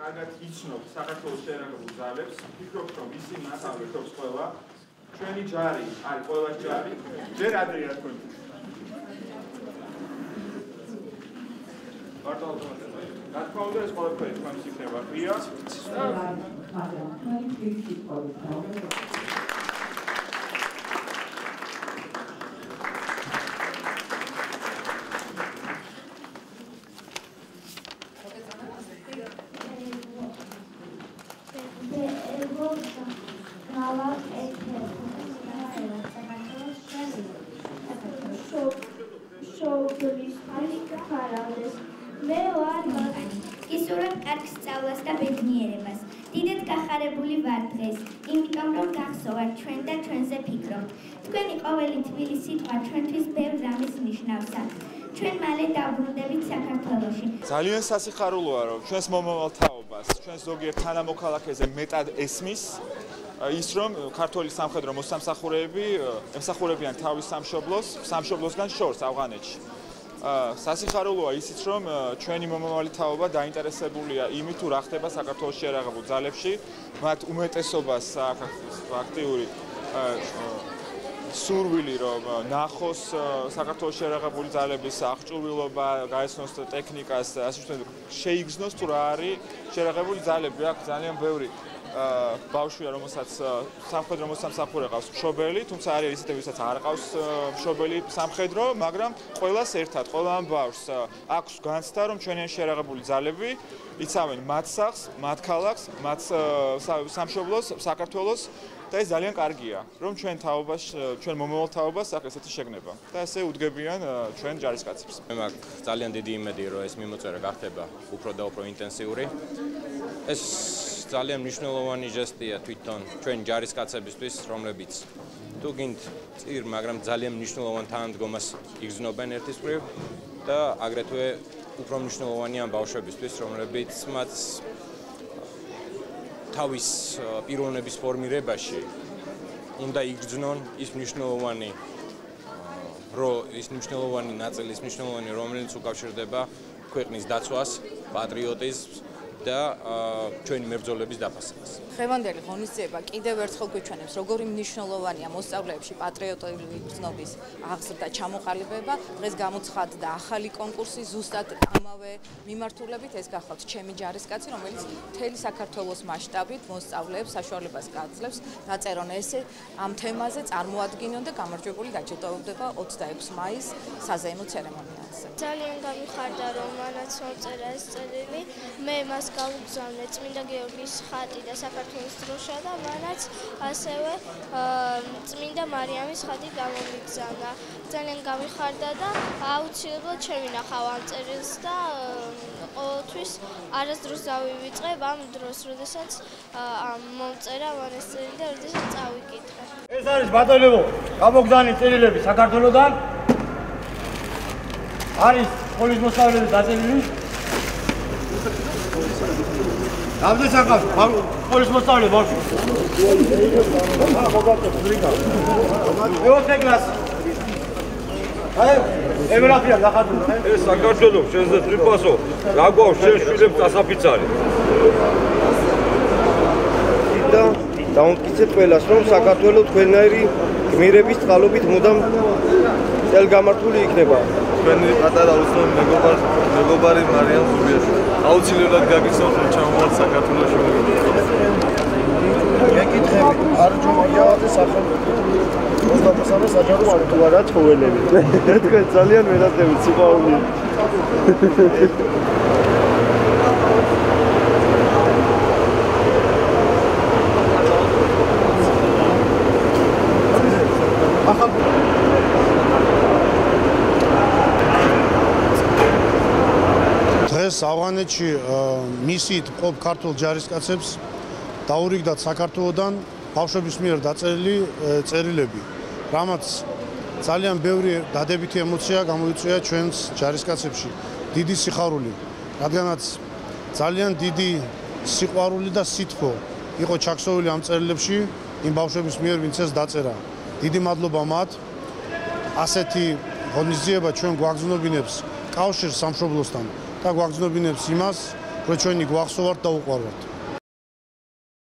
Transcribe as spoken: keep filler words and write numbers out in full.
კარგად იცნობთ საქართველოს შეერაგებულ ძალებს, ფიქრობთ, რომ ისინი ახალ ერთობს ყველა, ჩვენი ჯარი, არის ყველა ჯარი, ჯერ ადრეა თქვენ. რა თქმა უნდა, ეს ყველაფერი თქვენს იქნება ღია. მაგრამ თქვენი პირში ყოველდღე ისურვებ კარგ სწავლას და მეცნიერებას. დიდად გახარებული ვარ დღეს, იმიტომ რომ გახსოვართ ჩვენ და ჩვენზე ფიქრობთ. თქვენი ყოველი თბილი სიტყვა ჩვენთვის ბევრ რამეს ნიშნავსა. ჩვენ მალე დავბრუნდებით საქართველოში. ძალიან სასიხარულოა, რომ ჩვენს მომავალ თაობას, ჩვენს ზოგიერთ თანამოქალაქეზე მეტად ესმის ის, რომ ქართველი სამხედრო მოსამსახურეები ემსახურებიან თავის სამშობლოს, სამშობლოსგან შორს ავღანეთში. სასიხარულოა ისიც, რომ ჩვენი მომავალი თაობა დაინტერესებულია იმით, თუ რა ხდება საქართველოს შეერაღებულ ძალებში, მათ უმეტესობას აქვს აქტიური სურვილი, რომ ნახოს საქართველოს შეერაღებული ძალების აღჭურვილობა, გაეცნოს ტექნიკას, ასე ვთქვათ, შეიგრძნოს თუ რა არის შეერაღებული ძალები. აქ ძალიან ბევრი ბავშვია, რომელსაც სამხედრო მოსამსახურე ყავს მშობელი, თუმცა არის ისეთი, ვისაც არ ყავს მშობელი სამხედრო, მაგრამ ყველას ერთად, ყველა ამ ბავშვს აქვს განცდა, რომ ჩვენი შეერაღებული ძალები იცავენ მათ სახლს, მათ ქალაქს, მათ სამშობლოს, საქართველოს და ეს ძალიან კარგია, რომ ჩვენ თაობას, ჩვენ მომავალ თაობას აქ ესეთი შეგნება და ესე უდგებიან ჩვენ ჯარისკაცებს. მე მაქვს ძალიან დიდი იმედი, რომ ეს მიმოწერა გახდება უფრო და უფრო ინტენსიური. ეს ძალიან მნიშვნელოვანი ჟესტია თვითონ ჩვენ ჯარისკაცებისთვის, რომლებიც თუ გინდ წირ, მაგრამ ძალიან მნიშვნელოვან თანადგომას იგრძნობენ ერთის მხრივ და აგრეთვე უფრო მნიშვნელოვანია ამ ბავშვებისთვის, რომლებიც მათ თავის პიროვნების ფორმირებაში უნდა იგრძნონ ის მნიშვნელოვანი ის მნიშვნელოვანი ნაწილი, ის მნიშვნელოვანი რომელიც უკავშირდება ქვეყნის დაცვას, პატრიოტიზმს და ჩვენი მებრძოლების დაფასებას. დღევანდელი ღონისძიება კიდევ ერთხელ გვიჩვენებს, როგორი მნიშვნელოვანია მოსწავლეებში პატრიოტული გრძნობის აღზრდა, ჩამოყალიბება. დღეს გამოცხადდა ახალი კონკურსი, ზუსტად ამავე მიმართულებით, ეს გახლავთ ჩემი ჯარისკაცი, რომელიც მთელი საქართველოს მასშტაბით მოსწავლეებს საშუალებას გაძლევს დაწერონ ესე ამ თემაზე, წარმოადგინონ და გამარჯვებული დაჯილდოვდება ოცდაექვსი მაისს საზეიმო ცერემონიალზე. ძალიან გამიხარდა, რომ მანაც მომწერა ეს წერილი. მე მას გამოგზავნე წმინდა გიორგის ხატი და საქართველოს დროშა და მანაც ასევე წმინდა მარიამის ხატი გამომიგზავნა. ძალიან გამიხარდა და აუცილებლად შევინახავ ამ წერილს და ყოველთვის არასდროს დავივიწყებ ამ დროს, როდესაც მომწერა მან ეს წერილი და როდესაც წავიკითხე. ეს არის ბატონებო, გამოგზავნილი წერილები საქართველოდან. არის სკოლის მოსწავლეების დაწერილი. Abdest akaf, polis მოსწავლე ბავშვი. მეოთხე კლასი. აი, ემერაფია გახადული. ეს საქართველოს შენზე ტრიპასო, რა გვაქვს შენ შვილებს დასაფიცარი. და დაუნტკიცეთ ყველას, რომ საქართველოს თქვენაირი გმირების წყალობით მუდამ წელგამართული იქნება. თქვენი პატარა უცნობი მეგობარ მეგობარი მარიამ ზურიაშვილი. აუცილებლად გაგიცნობთ, რომ ჩამოვარდ საქართველოში მოგიწევთ. მეკითხები, არ ჯობია სახელმწიფო მოსამსახურე საჯარო არ თუ არა ცხოველები. თქვენ ძალიან ვერადებით სიყვარული. დღეს ავღანეთში მისიით მყოფ ქართულ ჯარისკაცებს დაურიგდათ საქართველოსდან ბავშვების მიერ დაწერილი წერილები, რამაც ძალიან ბევრი დადებითი ემოცია გამოიწვია ჩვენს ჯარისკაცებში, დიდი სიხარული, რადგანაც ძალიან დიდი სიყვარული და სითბო იყო ჩაქსოვილი ამ წერილებში იმ ბავშვების მიერ, ვინც ეს დაწერა. დიდი მადლობა მათ. ასეთი ღონისძიება ჩვენ გვაგრძნობინებს კავშირს სამშობლოსთან და გვაგრძნობინებს იმას, რომ ჩვენი გვახსოვართ და უყვარვართ.